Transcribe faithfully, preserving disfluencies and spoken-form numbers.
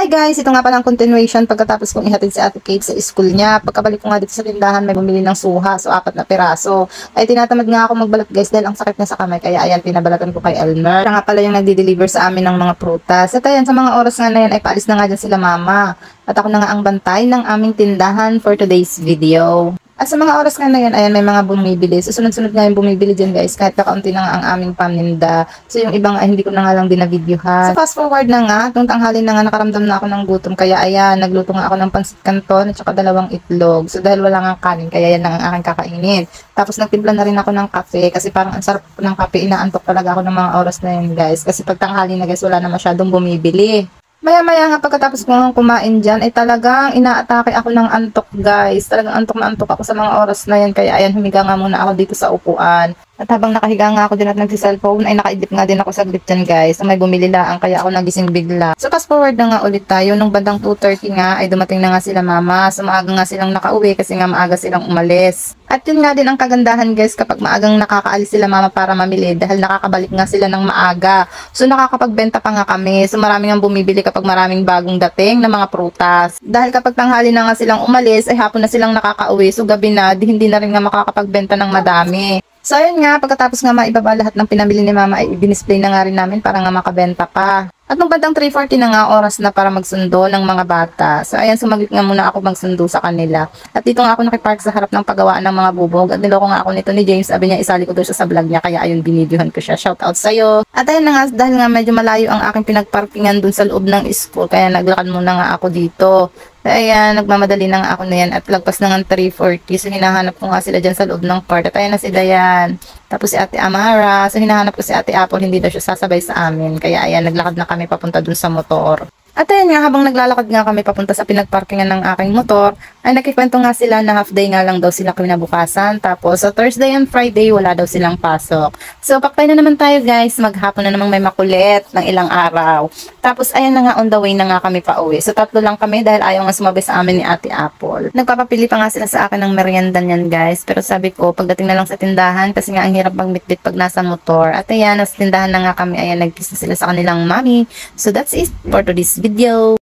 Hi guys, ito nga pala ang continuation pagkatapos kong ihatid si Ate Kate sa school niya. Pagkabalik ko nga dito sa tindahan, may bumili ng suha, so apat na piraso. Ay tinatamad nga ako magbalat guys dahil ang sakit niya sa kamay, kaya ayan, pinabalatan ko kay Elmer. Siya nga pala yung nagdi-deliver sa amin ng mga prutas. At ayan, sa mga oras nga na yan ay paalis na nga dyan sila mama. At ako na nga ang bantay ng aming tindahan for today's video. At sa mga oras nga na yan, ayan, may mga bumibili. So, sunod-sunod nga yung bumibili dyan, guys. Kahit kakaunti na nga ang aming paninda. So, yung ibang ay hindi ko na nga lang din na videohan. So, fast forward na nga. Itong tanghali na nga, nakaramdam na ako ng gutom. Kaya, ayan, nagluto nga ako ng pansit canton at saka dalawang itlog. So, dahil wala nga kanin, kaya yan lang ang aking kakainin. Tapos, nagtimpla na rin ako ng kape. Kasi parang ang sarap ng kape. Inaantok talaga ako ng mga oras na yun, guys. Kasi pag tanghali na, guys, wala na masyadong bumibili. Maya-maya nga pagkatapos ko kumain dyan, ay talagang inaatake ako ng antok guys. Talagang antok na antok ako sa mga oras na yan. Kaya ayan, humiga nga muna ako dito sa upuan. At habang nakahiga nga ako din at nagsi-cellphone, ay nakaidip nga din ako sa grip dyan guys. May bumili lang, kaya ako nagising bigla. So fast forward na nga ulit tayo. Nung bandang two thirty nga, ay dumating na nga sila mama. So maaga nga silang nakauwi kasi nga maaga silang umalis. At yun nga din ang kagandahan guys kapag maagang nakakaalis sila mama para mamili. Dahil nakakabalik nga sila ng maaga. So nakakapagbenta pa nga kami. So maraming ang bumibili kapag maraming bagong dating na mga prutas. Dahil kapag tanghali na nga silang umalis, ay hapon na silang nakakauwi. So gabi na, di, hindi na rin nga makakapagbenta ng madami. So ayun nga, pagkatapos nga maibaba lahat ng pinamili ni mama ay i-display na nga rin namin para nga makabenta pa. At nung bandang three forty na nga oras na para magsundo ng mga bata. So ayan, sumaglit nga muna ako magsundo sa kanila. At dito nga ako nakipark sa harap ng paggawaan ng mga bubog. At niloko nga ako nito ni James. Sabi niya isali ko doon siya sa vlog niya. Kaya ayun, binidyohan ko siya. Shout out sa'yo. At ayun na nga, dahil nga medyo malayo ang aking pinagparkingan doon sa loob ng school. Kaya naglakad muna nga ako dito. So ayan, nagmamadali na nga ako na yan. At lagpas na nga three forty. So hinahanap ko nga sila dyan sa loob ng court. At ayan na si Dayan. Tapos si Ate Amara. So hinahanap ko si Ate Apple. Hindi daw siya sasabay sa amin. Kaya ayan, naglakad na kami papunta dun sa motor. At ayun nga, habang naglalakad nga kami papunta sa pinagparkingan ng aking motor, ay nakikwento nga sila na half day nga lang daw sila kinabukasan. Tapos sa Thursday and Friday, wala daw silang pasok. So paktay na naman tayo guys, maghapon na namang may makulit ng ilang araw. Tapos ayan na nga, on the way na nga kami pa uwi. So tatlo lang kami dahil ayaw nga sumabay sa amin ni Ate Apple. Nagpapapili pa nga sila sa akin ng merienda niyan guys. Pero sabi ko, pagdating na lang sa tindahan, kasi nga ang hirap magmitbit pag nasa motor. At ayan, nasa tindahan na nga kami, ayan, nag-kiss na sila sa kanilang mommy. So that's it for today's video.